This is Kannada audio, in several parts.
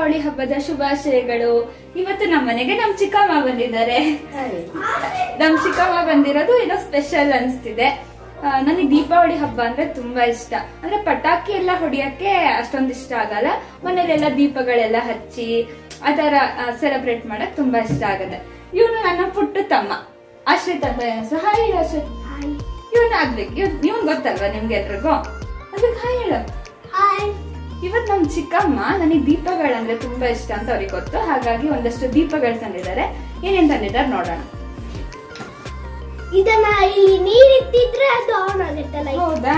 ದೀಪಾವಳಿ ಹಬ್ಬದ ಶುಭಾಶಯಗಳು. ಇವತ್ತು ನಮ್ಮ ಮನೆಗೆ ನಮ್ ಚಿಕ್ಕಮ್ಮ ಬಂದಿದ್ದಾರೆ. ನಮ್ ಚಿಕ್ಕಮ್ಮ ಬಂದಿರೋದು ಏನೋ ಸ್ಪೆಷಲ್ ಅನ್ಸ್ತಿದೆ. ನನಗೆ ದೀಪಾವಳಿ ಹಬ್ಬ ಅಂದ್ರೆ ತುಂಬಾ ಇಷ್ಟ. ಅಂದ್ರೆ ಪಟಾಕಿ ಎಲ್ಲ ಹೊಡಿಯಕ್ಕೆ ಅಷ್ಟೊಂದು ಇಷ್ಟ ಆಗಲ್ಲ. ಮನೇಲೆಲ್ಲ ದೀಪಗಳೆಲ್ಲ ಹಚ್ಚಿ ಆತರ ಸೆಲೆಬ್ರೇಟ್ ಮಾಡಕ್ ತುಂಬಾ ಇಷ್ಟ ಆಗತ್ತೆ. ಇವನು ನನ್ನ ಪುಟ್ಟ ತಮ್ಮ ಅಶ್ರಿತ್ ಅಂತ ಹೆಸರು. ಹಾಯ್ ಹೇಳು ಅಶ್ರಿತ್. ಇವನು ಆಗ್ಬೇಕು. ಇವನ್ ಗೊತ್ತಲ್ವಾ ನಿಮ್ಗೆ ಎಲ್ರಿಗೂ? ಅದಕ್ಕೆ ಹಾಯ್ ಹೇಳು. ಇವತ್ ನಮ್ ಚಿಕ್ಕಮ್ಮ ನನಗೆ ದೀಪಗಳಂದ್ರೆ ತುಂಬಾ ಇಷ್ಟ ಅಂತ ಅವ್ರಿಗೆ ಗೊತ್ತು. ಹಾಗಾಗಿ ಒಂದಷ್ಟು ದೀಪಗಳು ತಂದಿದ್ದಾರೆ. ಏನೇನ್ ತಂದಿದ್ದಾರೆ ನೋಡೋಣ. ಇದನ್ನ ಇಲ್ಲಿ ನೀರಿಟ್ಟಿದ್ರೆ ಅದು ಆನ್ ಆಗುತ್ತಲ್ಲ. ಹೌದಾ?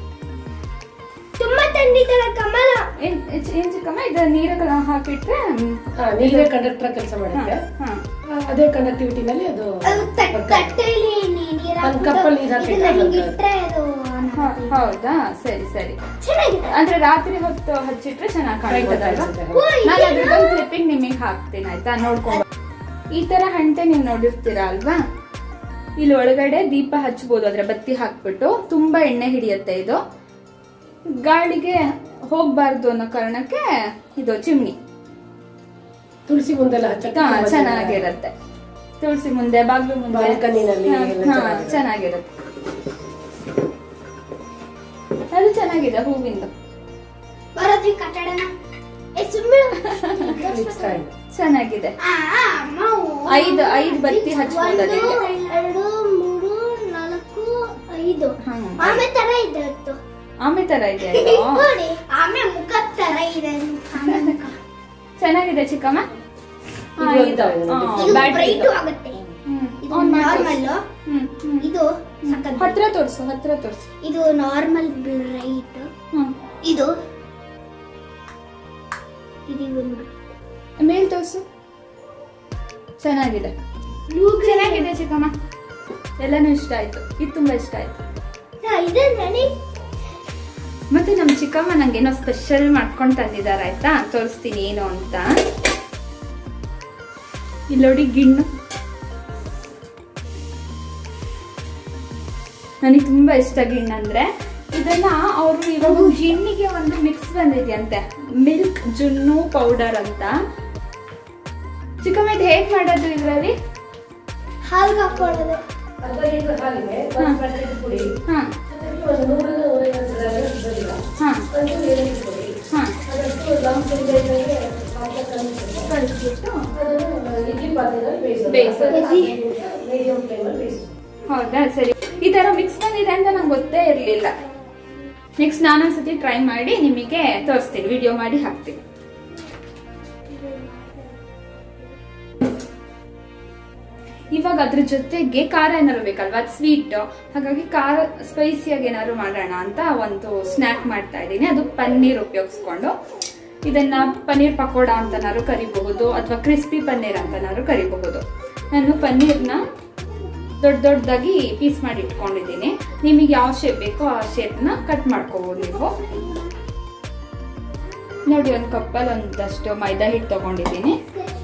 ತುಂಬಾ ತಂದಿದ್ದಾರೆ ಕಮಲ. ಏನ್ ಚಿಕ್ಕಮ್ಮ ಇದು ನೀರು ಹಾಕಿಟ್ರೆ ನೀರೇ ಕಂಡಕ್ಟರ್ ಕೆಲಸ ಮಾಡುತ್ತೆ. ಅದೇ ಕಂಡಕ್ಟಿವಿಟಿ ನಲ್ಲಿ ಅದು ತಟ್ಟೆಯಲ್ಲಿ ಕಪ್ಪಲ್ಲಿ ಹೌದಾ? ಸರಿ ಸರಿ. ಅಂದ್ರೆ ರಾತ್ರಿ ಹೊತ್ತು ಹಚ್ಚಿಟ್ರೆ ಚೆನ್ನಾಗಿ ಕಾಣ್ತದಲ್ವಾ? ನಾನು ಅದ್ರದ್ದು ಕ್ಲಿಪ್ಪಿಂಗ್ ನಿಮಗೆ ಹಾಕ್ತೀನಿ ಆಯ್ತಾ, ನೋಡ್ಕೊಂಡು. ಈ ತರ ಹಂಟೆ ನೀವು ನೋಡಿರ್ತೀರಾ ಅಲ್ವಾ? ಇಲ್ಲಿ ಒಳಗಡೆ ದೀಪ ಹಚ್ಬೋದು. ಅದ್ರ ಬತ್ತಿ ಹಾಕ್ಬಿಟ್ಟು ತುಂಬಾ ಎಣ್ಣೆ ಹಿಡಿಯುತ್ತೆ. ಇದು ಗಾಳಿಗೆ ಹೋಗ್ಬಾರ್ದು ಅನ್ನೋ ಕಾರಣಕ್ಕೆ ಇದು ಚಿಮ್ನಿ. ತುಳಸಿ ಮುಂದೆಲ್ಲ ಚೆನ್ನಾಗಿರತ್ತೆ. ತುಳಸಿ ಮುಂದೆ, ಬಾಗ್ಲು ಮುಂದೆ ಚೆನ್ನಾಗಿರುತ್ತೆ. ಅದು ಚೆನ್ನಾಗಿದೆ ಹೂವಿಂದ. ಚೆನ್ನಾಗಿದೆ. 5 ಬತ್ತಿ ಹಚ್ಬೋದು. 2, 3, 4, 5 ಆಮೆ ತರ ಇದೆ. ಆಮೆ ತರ ಇದೆ. ಆಮೆ ಮುಖ ತರ ಇದೆ. ಚೆನ್ನಾಗಿದೆ ಚಿಕ್ಕಮ್ಮ. ಹತ್ರ ತೋರ್ಸು. ಇದು ನಾರ್ಮಲ್ ಬ್ರೈಟ್. ಇದು ಮೇಲ್ ತೋರ್ಸು. ಚೆನ್ನಾಗಿದೆ ಚಿಕ್ಕಮ್ಮ. ಎಲ್ಲಾನು ಇಷ್ಟ ಆಯ್ತು. ಇದು ತುಂಬಾ ಇಷ್ಟ ಆಯ್ತು. ಮತ್ತೆ ನಮ್ ಚಿಕ್ಕಮ್ಮ ನಂಗೇನೋ ಸ್ಪೆಷಲ್ ಮಾಡ್ಕೊಂಡ್ ತಂದಿದ್ದಾರೆ ಆಯ್ತಾ, ತೋರಿಸ್ತೀನಿ ಏನು ಅಂತ. ಇಲ್ಲೋಡಿ ಗಿಣ್ಣು. ನನಗೆ ತುಂಬಾ ಇಷ್ಟ ಗಿಣ್ಣಂದ್ರೆ. ಇದನ್ನ ಅವರು ಇವಾಗ ಗಿಣ್ಣಿಗೆ ಒಂದು ಮಿಕ್ಸ್ ಬಂದಿದೆಯಂತೆ, ಮಿಲ್ಕ್ ಜುನ್ನು ಪೌಡರ್ ಅಂತ. ಚಿಕ್ಕಮ್ಮ ಇದು ಹೇಗ್ ಮಾಡೋದು? ಇದ್ರಲ್ಲಿ ಹಾಲು ಹಾಕೊಳ್ಳೋದು. ಹೌದಾ? ಸರಿ. ಈ ತರ ಮಿಕ್ಸ್ ಬಂದಿದೆ ಅಂತ ನಂಗೆ ಗೊತ್ತೇ ಇರ್ಲಿಲ್ಲ. ನೆಕ್ಸ್ಟ್ ನಾನೊಂದ್ಸತಿ ಟ್ರೈ ಮಾಡಿ ನಿಮಗೆ ತೋರಿಸ್ತೀನಿ, ವಿಡಿಯೋ ಮಾಡಿ ಹಾಕ್ತೀನಿ. ಇವಾಗ ಅದ್ರ ಜೊತೆಗೆ ಖಾರ ಏನಾದ್ರು ಬೇಕಲ್ವಾ, ಅದು ಸ್ವೀಟ್. ಹಾಗಾಗಿ ಖಾರ ಸ್ಪೈಸಿಯಾಗಿ ಏನಾದ್ರು ಮಾಡೋಣ ಅಂತ ಒಂದು ಸ್ನ್ಯಾಕ್ ಮಾಡ್ತಾ ಇದ್ದೀನಿ. ಅದು ಪನ್ನೀರ್ ಉಪಯೋಗಿಸ್ಕೊಂಡು. ಇದನ್ನ ಪನ್ನೀರ್ ಪಕೋಡ ಅಂತನಾದ್ರು ಕರಿಬಹುದು, ಅಥವಾ ಕ್ರಿಸ್ಪಿ ಪನ್ನೀರ್ ಅಂತನಾದ್ರು ಕರಿಬಹುದು. ನಾನು ಪನ್ನೀರ್ನ ದೊಡ್ಡದಾಗಿ ಪೀಸ್ ಮಾಡಿ ಇಟ್ಕೊಂಡಿದ್ದೀನಿ. ನಿಮಗೆ ಯಾವ ಶೇಪ್ ಬೇಕೋ ಆ ಶೇಪ್ನ ಕಟ್ ಮಾಡ್ಕೋಬಹುದು ನೀವು. ನೋಡಿ, ಒಂದು ಕಪ್ಪಲ್ಲಿ ಒಂದಷ್ಟು ಮೈದಾ ಹಿಟ್ಟು ತಗೊಂಡಿದ್ದೀನಿ.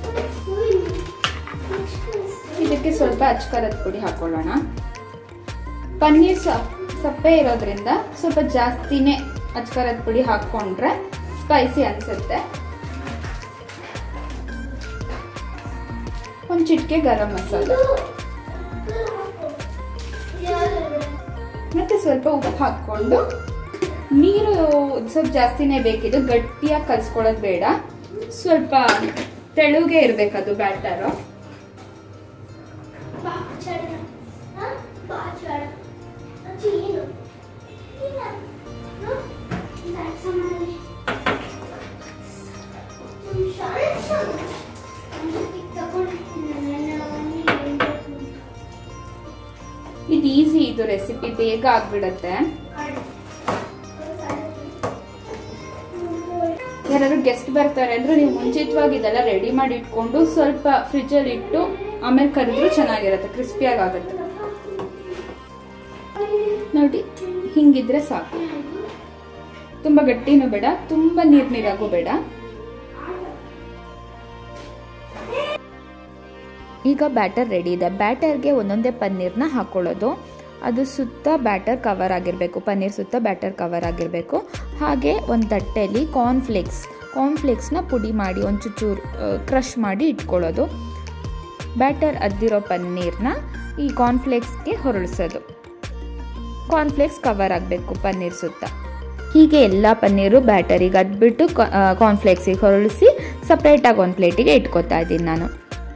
ಇದಕ್ಕೆ ಸ್ವಲ್ಪ ಅಚ್ಕಾರದ ಪುಡಿ ಹಾಕೊಳ್ಳೋಣ. ಪನ್ನೀರ್ ಸಪ್ಪೆ ಇರೋದ್ರಿಂದ ಸ್ವಲ್ಪ ಜಾಸ್ತಿನೇ ಅಚ್ಕಾರದ ಪುಡಿ ಹಾಕೊಂಡ್ರೆ ಸ್ಪೈಸಿ ಅನ್ಸುತ್ತೆ. ಒಂದು ಚಿಟಿಕೆ ಗರಂ ಮಸಾಲ, ಮತ್ತೆ ಸ್ವಲ್ಪ ಉಪ್ಪು ಹಾಕೊಂಡು, ನೀರು ಸ್ವಲ್ಪ ಜಾಸ್ತಿನೇ ಬೇಕಿದ್ದು, ಗಟ್ಟಿಯಾಗಿ ಕಲ್ಸ್ಕೊಳ್ಳೋದು ಬೇಡ. ಸ್ವಲ್ಪ ತೆಳುಗೆ ಇರ್ಬೇಕದು ಬ್ಯಾಟರು. ಇದು ಈಸಿ, ಇದು ರೆಸಿಪಿ ಬೇಗ ಆಗ್ಬಿಡತ್ತೆ. ಯಾರಾದ್ರೂ ಗೆಸ್ಟ್ ಬರ್ತಾರೆ ಅಂದ್ರೆ ನೀವು ಮುಂಚಿತವಾಗಿ ಇದೆಲ್ಲ ರೆಡಿ ಮಾಡಿ ಇಟ್ಕೊಂಡು ಸ್ವಲ್ಪ ಫ್ರಿಜ್ ಅಲ್ಲಿ ಇಟ್ಟು ಆಮೇಲೆ ಕರಿದ್ರು ಚೆನ್ನಾಗಿರುತ್ತೆ, ಕ್ರಿಸ್ಪಿಯಾಗಿ ಆಗುತ್ತೆ. ನೋಡಿ, ಹಿಂಗಿದ್ರೆ ಸಾಕು. ತುಂಬಾ ಗಟ್ಟಿನೂ ಬೇಡ, ತುಂಬಾ ನೀರಾಗೂ ಬೇಡ. ಈಗ ಬ್ಯಾಟರ್ ರೆಡಿ ಇದೆ. ಬ್ಯಾಟರ್ಗೆ ಒಂದೊಂದೇ ಪನ್ನೀರ್ನ ಹಾಕೊಳ್ಳೋದು. ಅದು ಸುತ್ತ ಬ್ಯಾಟರ್ ಕವರ್ ಆಗಿರಬೇಕು, ಪನ್ನೀರ್ ಸುತ್ತ ಬ್ಯಾಟರ್ ಕವರ್ ಆಗಿರಬೇಕು. ಹಾಗೆ ಒಂದು ತಟ್ಟೆಯಲ್ಲಿ ಕಾರ್ನ್ಫ್ಲೇಕ್ಸ್ ಕಾರ್ನ್ಫ್ಲೇಕ್ಸ್ನ ಪುಡಿ ಮಾಡಿ ಒಂಚೂರು ಕ್ರಷ್ ಮಾಡಿ ಇಟ್ಕೊಳ್ಳೋದು. ಬ್ಯಾಟರ್ ಅದ್ದಿರೋ ಪನ್ನೀರ್ನ ಈ ಕಾರ್ನ್ಫ್ಲೇಕ್ಸ್ಗೆ ಹೊರಳಿಸೋದು. ಕಾರ್ನ್ಫ್ಲೇಕ್ಸ್ ಕವರ್ ಆಗಬೇಕು ಪನ್ನೀರ್ ಸುತ್ತ. ಹೀಗೆ ಎಲ್ಲ ಪನ್ನೀರು ಬ್ಯಾಟರಿಗೆ ಅದ್ಬಿಟ್ಟು ಕಾರ್ನ್ಫ್ಲೇಕ್ಸಿಗೆ ಹೊರಳಿಸಿ ಸಪ್ರೇಟಾಗಿ ಒಂದು ಪ್ಲೇಟಿಗೆ ಇಟ್ಕೊತಾ ಇದ್ದೀನಿ ನಾನು.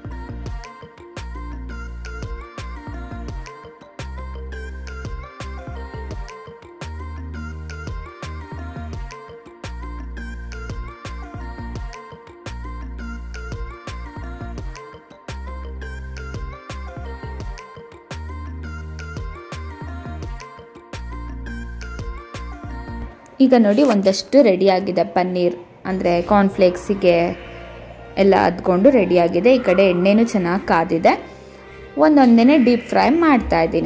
ಈಗ ನೋಡಿ ಒಂದಷ್ಟು ರೆಡಿಯಾಗಿದೆ ಪನ್ನೀರ್, ಅಂದರೆ ಕಾರ್ನ್ಫ್ಲೇಕ್ಸಿಗೆ ಎಲ್ಲ ಅದ್ಕೊಂಡು ರೆಡಿಯಾಗಿದೆ. ಈ ಕಡೆ ಎಣ್ಣೆನೂ ಚೆನ್ನಾಗಿ ಕಾದಿದೆ. ಒಂದೊಂದೇ ಡೀಪ್ ಫ್ರೈ ಮಾಡ್ತಾ ಇದ್ದೀನಿ.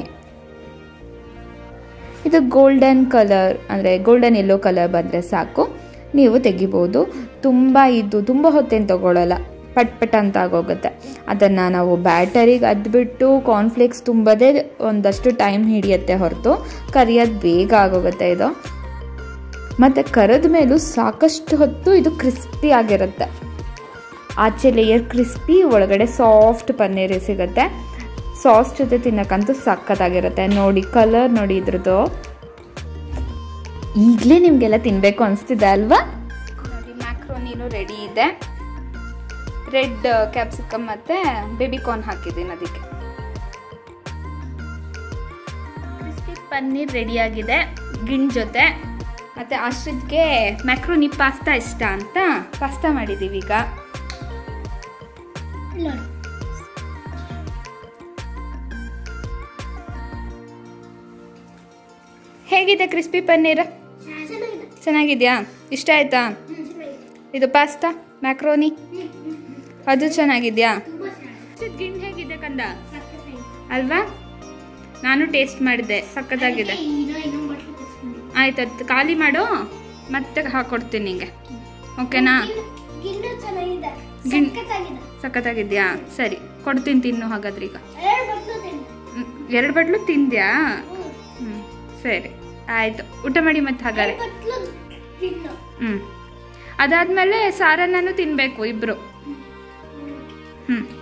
ಇದು ಗೋಲ್ಡನ್ ಕಲರ್ ಅಂದರೆ ಗೋಲ್ಡನ್ ಯೆಲ್ಲೋ ಕಲರ್ ಬಂದರೆ ಸಾಕು, ನೀವು ತೆಗಿಬೋದು. ತುಂಬ ಹೊತ್ತೇನು ತಗೊಳ್ಳಲ್ಲ, ಪಟ್ ಅಂತ ಆಗೋಗುತ್ತೆ. ಅದನ್ನು ನಾವು ಬ್ಯಾಟರಿಗೆ ಅದ್ಬಿಟ್ಟು ಕಾರ್ನ್ಫ್ಲೇಕ್ಸ್ ತುಂಬೋದೇ ಒಂದಷ್ಟು ಟೈಮ್ ಹಿಡಿಯುತ್ತೆ ಹೊರತು ಕರಿಯೋದು ಬೇಗ ಆಗೋಗುತ್ತೆ ಇದು. ಮತ್ತು ಕರೆದ ಮೇಲೂ ಸಾಕಷ್ಟು ಹೊತ್ತು ಇದು ಕ್ರಿಸ್ಪಿ ಆಗಿರುತ್ತೆ. ಆಚೆ ಲೇಯರ್ ಕ್ರಿಸ್ಪಿ, ಒಳಗಡೆ ಸಾಫ್ಟ್ ಪನ್ನೀರ್ ಸಿಗುತ್ತೆ. ಸಾಸ್ ಜೊತೆ ತಿನ್ನಕ್ಕಂತೂ ಸಕ್ಕತ್ತಾಗಿರುತ್ತೆ. ನೋಡಿ ಕಲರ್ ನೋಡಿ ಇದ್ರದ್ದು, ಈಗಲೇ ನಿಮಗೆಲ್ಲ ತಿನ್ನಬೇಕು ಅನಿಸ್ತಿದೆ ಅಲ್ವಾ? ನೋಡಿ ಮ್ಯಾಕ್ರೋನಿನೂ ರೆಡಿ ಇದೆ. ರೆಡ್ ಕ್ಯಾಪ್ಸಿಕಮ್ ಮತ್ತು ಬೇಬಿ ಕಾರ್ನ್ ಹಾಕಿದ್ದೀನಿ ಅದಕ್ಕೆ. ಕ್ರಿಸ್ಪಿ ಪನ್ನೀರ್ ರೆಡಿಯಾಗಿದೆ ಗಿಣ್ ಜೊತೆ. ಮತ್ತು ಆಶ್ರಿತ್ಗೆ ಮ್ಯಾಕ್ರೋನಿ ಪಾಸ್ತಾ ಇಷ್ಟ ಅಂತ ಪಾಸ್ತಾ ಮಾಡಿದ್ದೀವಿ ಈಗ. ಹೇಗಿದೆ ಕ್ರಿಸ್ಪಿ ಪನ್ನೀರ್? ಚೆನ್ನಾಗಿದೆಯಾ? ಇಷ್ಟ ಆಯ್ತಾ? ಇದು ಪಾಸ್ತಾ ಮ್ಯಾಕ್ರೋನಿ ಅದು ಚೆನ್ನಾಗಿದೆಯಾ? ಗಿಣ್ ಹೇಗಿದೆ ಕಂದ ಅಲ್ವಾ? ನಾನು ಟೇಸ್ಟ್ ಮಾಡಿದೆ, ಸಕ್ಕತ್ತಾಗಿದೆ. ಆಯ್ತು, ಅದು ಖಾಲಿ ಮಾಡು, ಮತ್ತೆ ಹಾಕೊಡ್ತೀನಿ ನಿಂಗೆ, ಓಕೆನಾ? ಸಖತ್ತಾಗಿದ್ಯಾ? ಸರಿ ಕೊಡ್ತೀನಿ, ತಿನ್ನು ಹಾಗಾದ್ರೆ. ಈಗ 2 ಬಟ್ಲು ತಿಂದ್ಯಾ? ಸರಿ ಆಯ್ತು, ಊಟ ಮಾಡಿ ಮತ್ತೆ ಹಾಗಾದ್ರೆ. ಅದಾದ್ಮೇಲೆ ಸಾರನ್ನು ತಿನ್ಬೇಕು ಇಬ್ರು.